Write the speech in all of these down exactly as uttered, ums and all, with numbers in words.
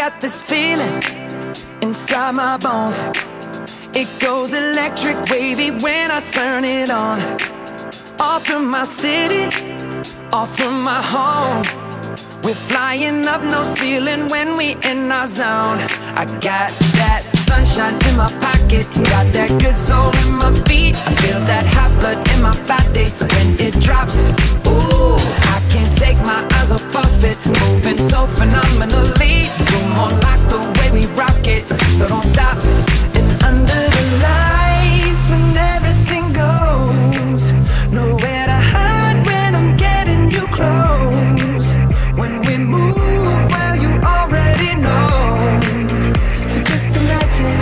got this feeling inside my bones. It goes electric wavy when I turn it on. All through my city, all through my home. We're flying up, no ceiling when we in our zone. I got that sunshine in my pocket, got that good soul in my feet. I feel that hot blood in my body when it drops. Ooh, I can't take my eyes off of it, moving so phenomenally. You're more like the way we rock it, so don't stop. And under the lights, when everything goes, nowhere to hide when I'm getting you close. When we move, well, you already know. So just imagine.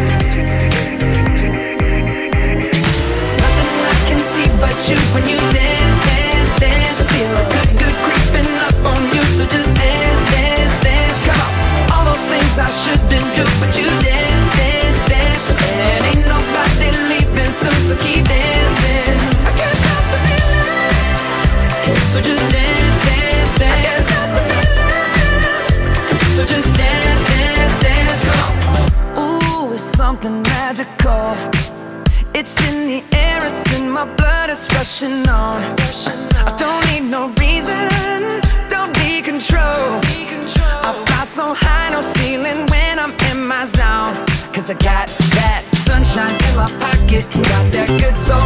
Nothing I can see but you when you dance, dance, dance. Feel good, good creeping up on you. So just dance, dance, dance. Come on. All those things I shouldn't do, but you dance, dance, dance. And ain't nobody leaving soon, so keep dancing. I can't stop the feeling. So just dance, dance, dance. So just dance, dance, dance, come on. Ooh, it's something magical. It's in the air, it's in my blood, it's rushing on. I don't need no reason, don't need control. I fly so high, no ceiling when I'm in my zone. Cause I got that sunshine in my pocket, got that good soul